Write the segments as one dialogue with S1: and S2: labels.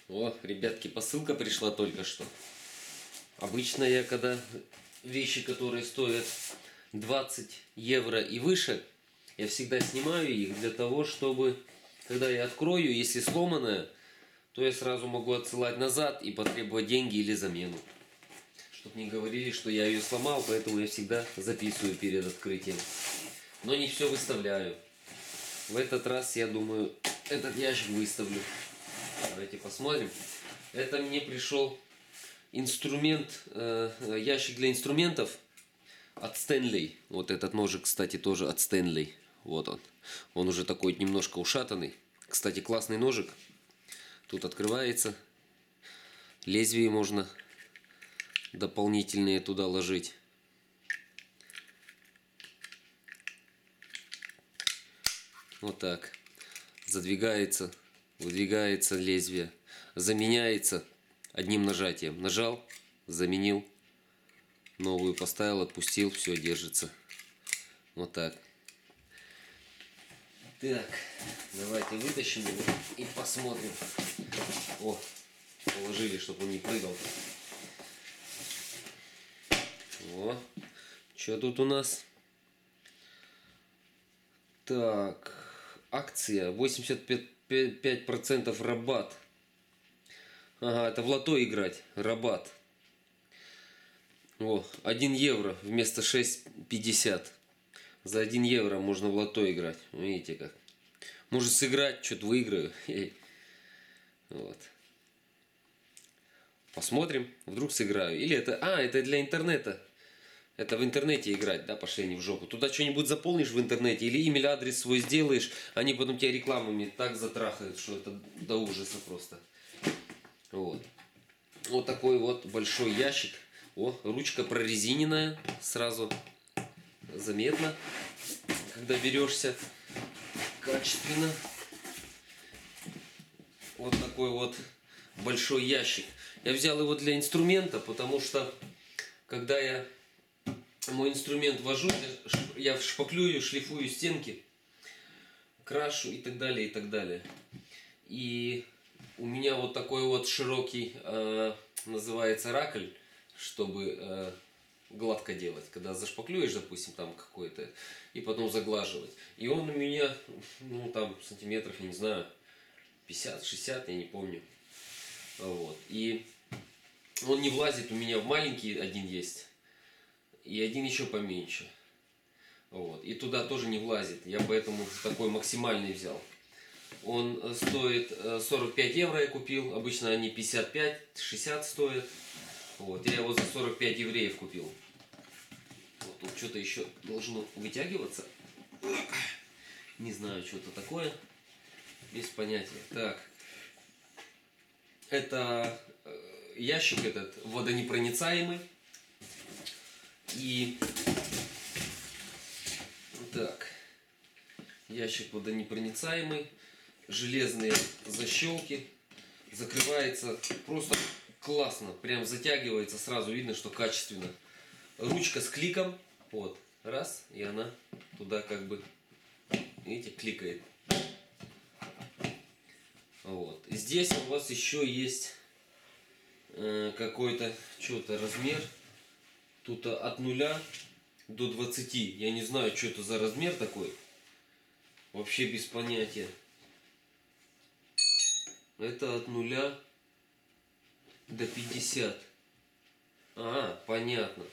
S1: О, ребятки, посылка пришла только что. Обычно я, когда вещи, которые стоят 20 евро и выше, я всегда снимаю их для того, чтобы, когда я открою, если сломанная, то я сразу могу отсылать назад и потребовать деньги или замену. Чтобы не говорили, что я ее сломал, поэтому я всегда записываю перед открытием. Но не все выставляю. В этот раз, я думаю, этот ящик выставлю. Давайте посмотрим. Это мне пришел инструмент, ящик для инструментов от Stanley. Вот этот ножик, кстати, тоже от Stanley. Вот он. Он уже такой немножко ушатанный. Кстати, классный ножик. Тут открывается. Лезвие можно дополнительные туда ложить. Вот так. Задвигается, выдвигается лезвие. Заменяется одним нажатием. Нажал, заменил. Новую поставил, отпустил, все, держится. Вот так. Так, давайте вытащим его и посмотрим. О, положили, чтобы он не прыгал. О, что тут у нас? Так, акция 85% рабат. Ага, это в лото играть, рабат. О, 1 евро вместо 6,50. За 1 евро можно в лото играть. Видите как. Может сыграть, что-то выиграю. Вот. Посмотрим, вдруг сыграю. Или это... это для интернета. Это в интернете играть, да, пошли они в жопу. Туда что-нибудь заполнишь в интернете или имя, адрес свой сделаешь, они потом тебя рекламами так затрахают, что это до ужаса просто. Вот. Вот такой вот большой ящик. О, ручка прорезиненная, сразу заметно, когда берешься качественно. Вот такой вот большой ящик. Я взял его для инструмента, потому что когда я мой инструмент вожу, я шпаклюю, шлифую стенки, крашу и так далее, и так далее. И у меня вот такой вот широкий, называется ракль, чтобы гладко делать. Когда зашпаклюешь, допустим, там какой-то, и потом заглаживать. И он у меня, ну там сантиметров, я не знаю, 50-60, я не помню. Вот. И он не влазит у меня в маленький, один есть. И один еще поменьше. Вот. И туда тоже не влазит. Я поэтому такой максимальный взял. Он стоит 45 евро я купил. Обычно они 55-60 стоят. Вот. Я его за 45 евреев купил. Вот тут что-то еще должно вытягиваться. Не знаю, что-то такое. Без понятия. Так. Это ящик этот водонепроницаемый. И так, ящик водонепроницаемый, железные защелки, закрывается просто классно, прям затягивается, сразу видно, что качественно. Ручка с кликом, вот, раз, и она туда как бы, видите, кликает. Вот. Здесь у вас еще есть какой-то, что-то размер. Тут от 0 до 20. Я не знаю, что это за размер такой. Вообще без понятия. Это от 0 до 50. Понятно.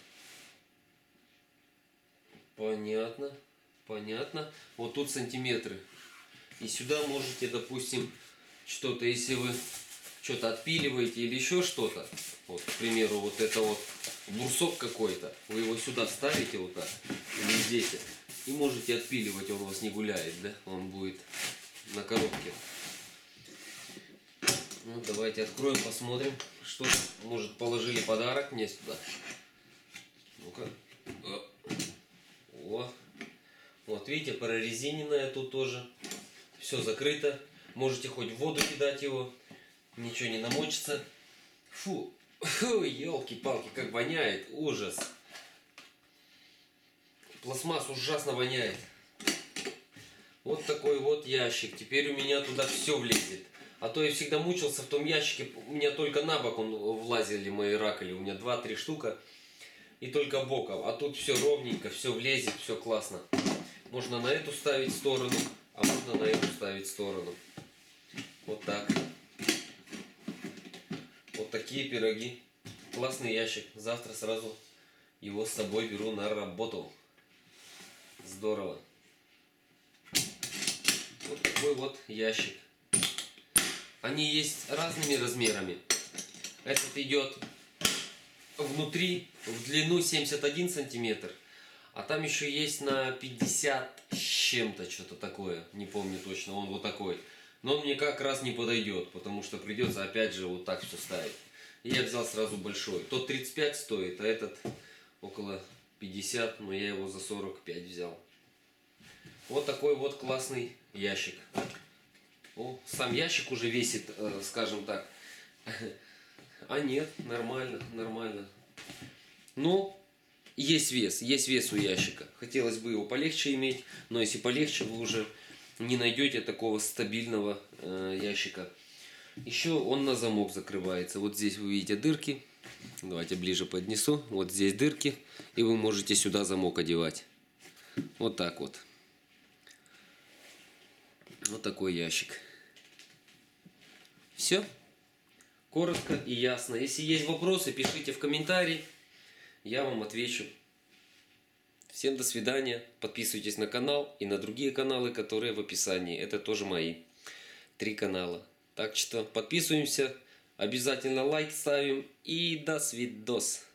S1: Понятно. Понятно. Вот тут сантиметры. И сюда можете, допустим, что-то, если вы что-то отпиливаете или еще что-то. Вот, к примеру, вот это вот брусок какой-то. Вы его сюда ставите вот так. Или здесь. И можете отпиливать, он у вас не гуляет, да? Он будет на коробке. Ну, давайте откроем, посмотрим, что, может, положили подарок мне сюда. Ну-ка. О. Вот, видите, прорезиненное тут тоже. Все закрыто. Можете хоть в воду кидать его. Ничего не намочится. Фу, елки-палки, как воняет, ужас. Пластмасс ужасно воняет. Вот такой вот ящик. Теперь у меня туда все влезет. А то я всегда мучился в том ящике. У меня только на бок влазили мои ракели. У меня 2-3 штука. И только боком. А тут все ровненько, все влезет, все классно. Можно на эту ставить сторону, а можно на эту ставить сторону. Вот так. Вот такие пироги. Классный ящик. Завтра сразу его с собой беру на работу. Здорово. Вот такой вот ящик. Они есть разными размерами. Этот идет внутри в длину 71 сантиметр. А там еще есть на 50 с чем-то, что-то такое. Не помню точно, он вот такой. Но он мне как раз не подойдет, потому что придется опять же вот так все ставить. И я взял сразу большой. Тот 35 стоит, а этот около 50, но я его за 45 взял. Вот такой вот классный ящик. О, сам ящик уже весит, скажем так. А нет, нормально, нормально. Но есть вес у ящика. Хотелось бы его полегче иметь, но если полегче, вы уже не найдете такого стабильного ящика. Еще он на замок закрывается. Вот здесь вы видите дырки. Давайте ближе поднесу. Вот здесь дырки, и вы можете сюда замок одевать. Вот так вот. Вот такой ящик. Все. Коротко и ясно. Если есть вопросы, пишите в комментарии. Я вам отвечу. Всем до свидания. Подписывайтесь на канал и на другие каналы, которые в описании. Это тоже мои 3 канала. Так что подписываемся. Обязательно лайк ставим. И до свидос.